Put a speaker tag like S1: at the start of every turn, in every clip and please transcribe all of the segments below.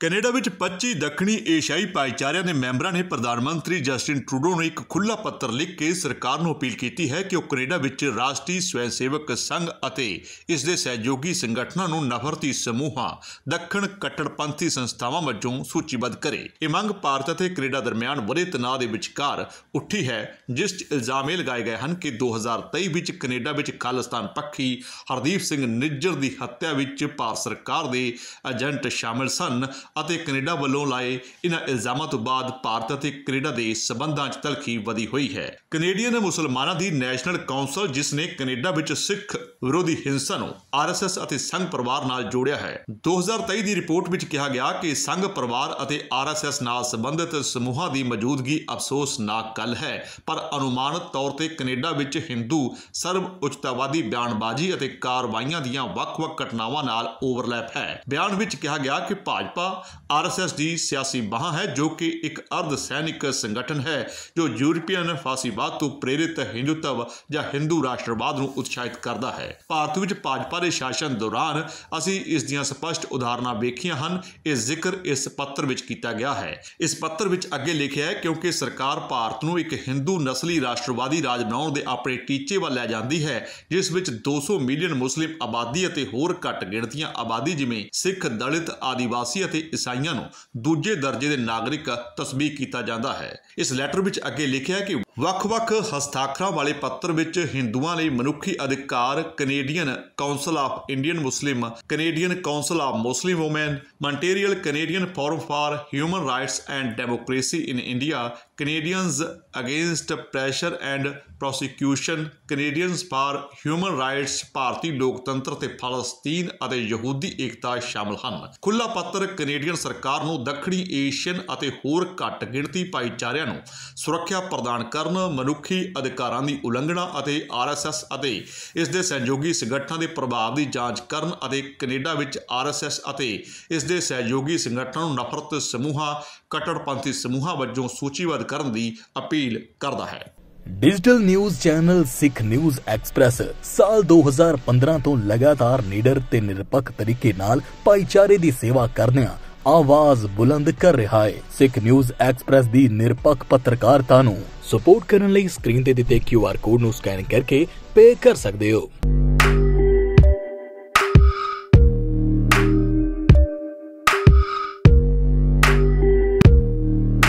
S1: Canada ਵਿੱਚ 25 ਦੱਖਣੀ ਏਸ਼ੀਆਈ ਭਾਈਚਾਰਿਆਂ ਦੇ ਮੈਂਬਰਾਂ ਨੇ ਪ੍ਰਧਾਨ ਮੰਤਰੀ ਜਸਟਿਨ ਟਰੂਡੋ ਨੂੰ ਇੱਕ ਖੁੱਲ੍ਹਾ ਪੱਤਰ ਲਿਖ ਕੇ ਸਰਕਾਰ ਨੂੰ ਅਪੀਲ ਕੀਤੀ ਹੈ ਕਿ ਉਹ ਕੈਨੇਡਾ ਵਿੱਚ ਰਾਸ਼ਟਰੀ ਸਵੈ ਸੇਵਕ ਸੰਘ ਅਤੇ ਇਸ ਦੇ ਸਹਿਯੋਗੀ ਸੰਗਠਨਾਂ ਨੂੰ ਨਫ਼ਰਤੀ ਸਮੂਹਾਂ ਦੱਖਣ ਕੱਟੜਪੰਥੀ ਸੰਸਥਾਵਾਂ ਵਜੋਂ ਸੂਚੀਬੱਧ ਕਰੇ। ਇਹ ਮੰਗ ਭਾਰਤ ਅਤੇ ਕੈਨੇਡਾ ਦਰਮਿਆਨ ਵਧੇ ਤਣਾਅ ਦੇ ਵਿਚਕਾਰ ਉੱਠੀ ਹੈ, ਜਿਸ 'ਚ ਇਲਜ਼ਾਮ ਇਹ ਲਗਾਏ ਗਏ ਹਨ ਕਿ 2023 ਵਿੱਚ ਕੈਨੇਡਾ ਵਿੱਚ ਖਾਲਿਸਤਾਨ ਪੱਖੀ ਹਰਦੀਪ ਸਿੰਘ ਨਿੱਜਰ ਦੀ ਹੱਤਿਆ ਵਿੱਚ ਭਾਰਤ ਸਰਕਾਰ ਦੇ ਏਜੰਟ ਸ਼ਾਮਲ ਸਨ ਅਤੇ ਕੈਨੇਡਾ ਵੱਲੋਂ ਲਾਏ ਇਨ੍ਹਾਂ ਇਲਜ਼ਾਮਾਂ ਤੋਂ ਬਾਅਦ ਭਾਰਤ ਅਤੇ ਕੈਨੇਡਾ ਦੇ ਸਬੰਧਾਂ 'ਚ ਤਲਖੀ ਵਧੀ ਹੋਈ ਹੈ। ਕੈਨੇਡੀਅਨ ਮੁਸਲਮਾਨਾਂ ਦੀ ਨੈਸ਼ਨਲ ਕੌਂਸਲ, ਜਿਸ ਨੇ ਕੈਨੇਡਾ ਵਿੱਚ ਸਿੱਖ ਵਿਰੋਧੀ ਹਿੰਸਾ ਨੂੰ RSS ਅਤੇ ਸੰਘ ਪਰਿਵਾਰ ਨਾਲ ਜੋੜਿਆ ਹੈ, 2023 ਦੀ ਰਿਪੋਰਟ ਵਿੱਚ ਕਿਹਾ ਗਿਆ ਕਿ ਸੰਘ ਪਰਿਵਾਰ ਅਤੇ RSS ਨਾਲ ਸੰਬੰਧਿਤ ਸਮੂਹਾਂ ਦੀ ਮੌਜੂਦਗੀ ਅਫਸੋਸਨਾਕ ਗੱਲ ਹੈ, ਪਰ ਅਨੁਮਾਨਿਤ ਤੌਰ ਤੇ ਕੈਨੇਡਾ ਵਿੱਚ ਹਿੰਦੂ ਸਰਵ ਉੱਚਤਾਵਾਦੀ ਬਿਆਨਬਾਜ਼ੀ ਅਤੇ ਕਾਰਵਾਈਆਂ ਦੀਆਂ ਵੱਖ-ਵੱਖ ਘਟਨਾਵਾਂ ਨਾਲ ਓਵਰਲੈਪ ਹੈ। ਬਿਆਨ ਵਿੱਚ ਕਿਹਾ ਗਿਆ ਕਿ ਭਾਜਪਾ RSS ਦੀ ਸਿਆਸੀ ਬਾਂਹ ਹੈ, ਜੋ ਕਿ ਇੱਕ ਅਰਧ ਸੈਨਿਕ ਸੰਗਠਨ ਹੈ ਜੋ ਯੂਰਪੀਅਨ ਫਾਸੀਵਾਦ ਤੋਂ ਪ੍ਰੇਰਿਤ ਹਿੰਦੂਤਵ ਜਾਂ ਹਿੰਦੂ ਰਾਸ਼ਟਰਵਾਦ ਨੂੰ ਉਤਸ਼ਾਹਿਤ ਕਰਦਾ ਹੈ। ਭਾਰਤ ਵਿੱਚ ਭਾਜਪਾ ਦੇ ਸ਼ਾਸਨ ਦੌਰਾਨ ਅਸੀਂ ਇਸ ਦੀਆਂ ਸਪਸ਼ਟ ਉਦਾਹਰਨਾਂ ਵੇਖੀਆਂ ਹਨ। ਇਹ ਜ਼ਿਕਰ ਇਸ ਪੱਤਰ ਵਿੱਚ ਕੀਤਾ ਗਿਆ ਹੈ। ਇਸ ਪੱਤਰ ਵਿੱਚ ਅੱਗੇ ਲਿਖਿਆ ਹੈ, ਕਿਉਂਕਿ ਸਰਕਾਰ ਭਾਰਤ ਨੂੰ ਇੱਕ ਹਿੰਦੂ ਨਸਲੀ ਰਾਸ਼ਟਰਵਾਦੀ ਰਾਜ ਬਣਾਉਣ ਦੇ ਆਪਣੇ ਟੀਚੇ ਵੱਲ ਲੈ ਜਾਂਦੀ ਹੈ, ਜਿਸ ਵਿੱਚ 200 ਮਿਲੀਅਨ ਮੁਸਲਿਮ ਆਬਾਦੀ ਅਤੇ ਹੋਰ ਘੱਟ ਗਿਣਤੀਆਂ ਆਬਾਦੀ ਜਿਵੇਂ ਸਿੱਖ, ਦਲਿਤ, ਆਦੀਵਾਸੀ ਅਤੇ ਈਸਾਈਆਂ ਨੂੰ ਦੂਜੇ ਦਰਜੇ ਦੇ ਨਾਗਰਿਕ ਤਸਬੀਹ ਕੀਤਾ ਜਾਂਦਾ ਹੈ। ਇਸ ਲੈਟਰ ਵਿੱਚ ਅੱਗੇ ਲਿਖਿਆ ਹੈ ਕਿ ਵੱਖ-ਵੱਖ ਹਸਤਾਖਰਾਂ ਵਾਲੇ ਪੱਤਰ ਵਿੱਚ ਹਿੰਦੂਆਂ ਲਈ ਮਨੁੱਖੀ ਅਧਿਕਾਰ, Canadian Council of Indian Muslim, Canadian Council of Muslim Women, Montreal Canadian Forum for Human Rights and Democracy in India, Canadians Against Pressure and Prosecution, Canadians for Human Rights, ਭਾਰਤੀ ਲੋਕਤੰਤਰ ਤੇ ਫਲਸਤੀਨ ਅਤੇ ਯਹੂਦੀ ਏਕਤਾ ਸ਼ਾਮਲ ਹਨ। ਖੁੱਲ੍ਹਾ ਪੱਤਰ ਕੈਨੇਡੀਅਨ ਸਰਕਾਰ ਨੂੰ ਦੱਖਣੀ ਏਸ਼ੀਅਨ ਅਤੇ ਹੋਰ ਘੱਟ ਗਿਣਤੀ ਭਾਈਚਾਰਿਆਂ ਨੂੰ ਸੁਰੱਖਿਆ ਪ੍ਰਦਾਨ ਕਰਨ, ਮਨੁੱਖੀ ਅਧਿਕਾਰਾਂ ਦੀ ਉਲੰਘਣਾ ਅਤੇ RSS ਅਤੇ ਇਸ ਦੇ ਸਹਿਯੋਗੀ ਸੰਗਠਨਾਂ ਦੇ ਪ੍ਰਭਾਵ ਦੀ ਜਾਂਚ ਕਰਨ ਅਤੇ ਕੈਨੇਡਾ ਵਿੱਚ RSS ਅਤੇ ਇਸ ਦੇ ਸਹਿਯੋਗੀ ਸੰਗਠਨਾਂ ਨੂੰ ਨਫ਼ਰਤ ਸਮੂਹਾਂ, ਕੱਟੜਪੰਥੀ ਸਮੂਹਾਂ ਵਜੋਂ ਸੂਚੀਬੱਧ ਕਰਨ ਦੀ ਅਪੀਲ ਕਰਦਾ ਹੈ।
S2: Digital news channel Sikh News Express साल 2015 ਤੋਂ ਲਗਾਤਾਰ ਨਿਡਰ ਤੇ ਨਿਰਪੱਖ ਤਰੀਕੇ ਨਾਲ ਭਾਈਚਾਰੇ ਦੀ ਸੇਵਾ ਕਰਦਿਆਂ ਆਵਾਜ਼ ਬੁਲੰਦ ਕਰ ਰਿਹਾ ਹੈ। ਸਿੱਖ ਨਿਊਜ਼ ਐਕਸਪ੍ਰੈਸ ਦੀ ਨਿਰਪੱਖ ਪੱਤਰਕਾਰਤਾ ਨੂੰ ਸਪੋਰਟ ਕਰਨ ਲਈ ਸਕਰੀਨ ਤੇ ਦਿੱਤੇ QR ਕੋਡ ਨੂੰ ਸਕੈਨ ਕਰਕੇ ਪੇ ਕਰ ਸਕਦੇ ਹੋ।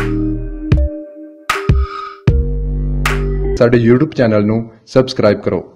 S3: ਸਾਡੇ YouTube ਚੈਨਲ ਨੂੰ ਸਬਸਕ੍ਰਾਈਬ ਕਰੋ।